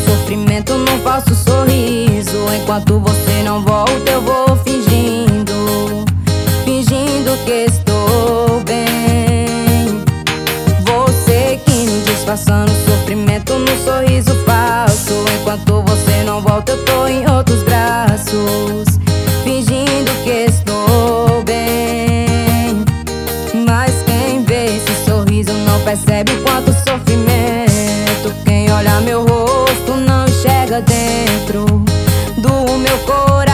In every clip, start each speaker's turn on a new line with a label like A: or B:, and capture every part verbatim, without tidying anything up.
A: sofrimento num falso sorriso. Enquanto você não volta eu vou fingindo, fingindo que estou bem. Você seguindo, disfarçando sofrimento num sorriso falso. Enquanto você não volta eu tô em outros braços, fingindo que estou bem. Mas quem vê esse sorriso não percebe quanto sofrimento. Quem olha meu rosto não enxerga dentro do meu coração.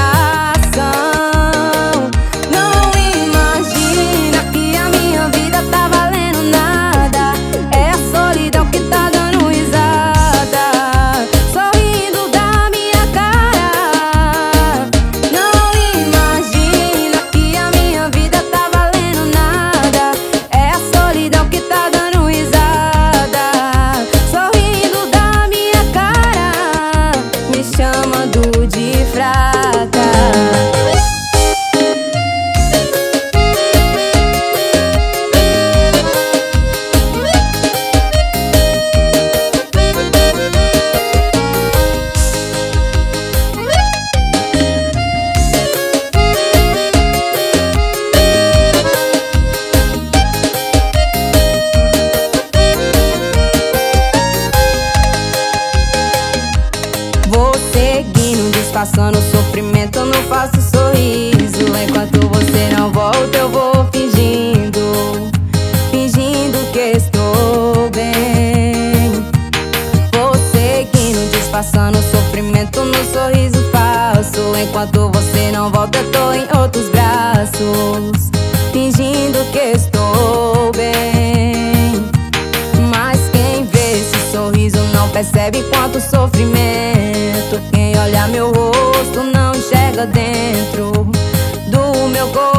A: Não imagina que a minha vida tá valendo nada. É a solidão que tá dando risada, sorrindo da minha cara. Não imagina que a minha vida tá valendo nada. É a solidão que tá dando risada, sorrindo da minha cara, me chamando de fraca. Passando sofrimento no falso sorriso. Enquanto você não volta eu vou fingindo, fingindo que estou bem. Vou seguindo, disfarçando sofrimento no sorriso falso. Enquanto você não volta eu tô em outros braços, fingindo que estou bem. Mas quem vê esse sorriso não percebe quanto sofrimento. Quem olha meu rosto não enxerga dentro do meu corpo.